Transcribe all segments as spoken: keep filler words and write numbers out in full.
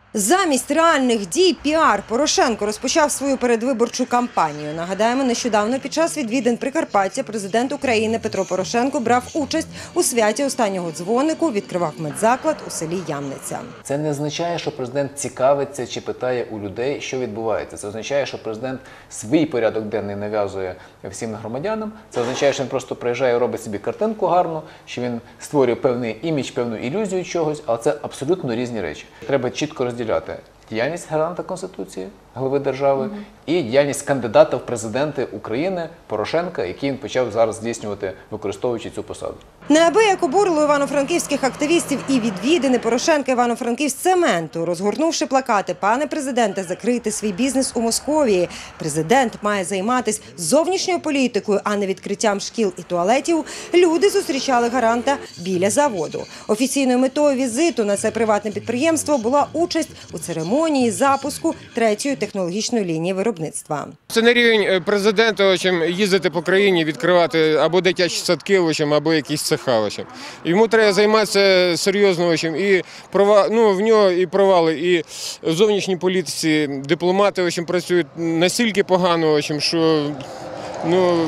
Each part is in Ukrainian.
Замість реальних дій піар Порошенко розпочав свою передвиборчу кампанію. Нагадаємо, нещодавно під час відвідин Прикарпаття президент України Петро Порошенко брав участь у святі останнього дзвонику, відкривав медзаклад у селі Ямниця. Це не означає, що президент цікавиться чи питає у людей, що відбувається. Це означає, що президент свій порядок денний нав'язує всім громадянам. Це означає, що він просто приїжджає і робить собі картинку гарну, що він створює певний імідж, певну ілюзію чогось, але це абсолютно різні речі. Треба чітко розділяти діяльність гаранта Конституції, глави держави, mm-hmm. і діяльність кандидата в президенти України Порошенка, який він почав зараз здійснювати, використовуючи цю посаду. Неабияк обурило івано-франківських активістів і відвідини Порошенка Івано-Франківськцементу. Розгорнувши плакати «Пане президенте, закрийте свій бізнес у Московії. Президент має займатися зовнішньою політикою, а не відкриттям шкіл і туалетів», люди зустрічали гаранта біля заводу. Офіційною метою візиту на це приватне підприємство була участь у церемонії запуску третьої технологічної лінії виробництва. Це не рівень президента, чим їздити по країні, відкривати або дитячі садки, або якісь цеха. Йому треба займатися серйозно, і права, ну, в нього і провали, і в зовнішній політиці дипломати працюють настільки погано, що ну,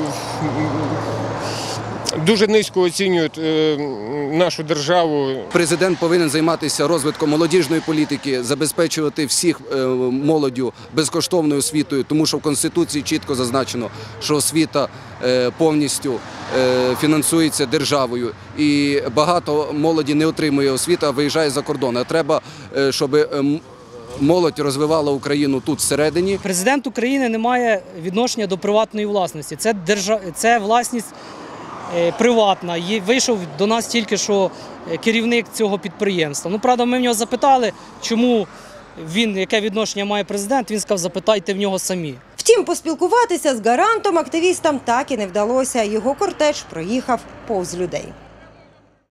дуже низько оцінюють е, нашу державу. Президент повинен займатися розвитком молодіжної політики, забезпечувати всіх е, молоддю безкоштовною освітою, тому що в Конституції чітко зазначено, що освіта е, повністю е, фінансується державою. І багато молоді не отримує освіту, а виїжджає за кордон. А треба, е, щоб е, молодь розвивала Україну тут всередині. Президент України не має відношення до приватної власності. Це, держав... Це власність приватна. Вийшов до нас тільки що керівник цього підприємства. Ну, правда, ми в нього запитали, чому він, яке відношення має президент, він сказав, запитайте в нього самі. Втім, поспілкуватися з гарантом активістам так і не вдалося. Його кортеж проїхав повз людей.